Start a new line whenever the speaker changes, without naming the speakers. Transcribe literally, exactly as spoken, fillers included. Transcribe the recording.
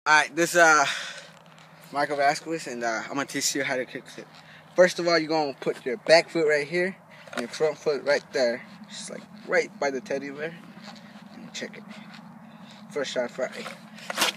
Alright, this is uh, Marco Vasquez, and uh, I'm going to teach you how to kick flip. First of all, you're going to put your back foot right here, and your front foot right there, just like right by the teddy bear, and check it. First shot, right.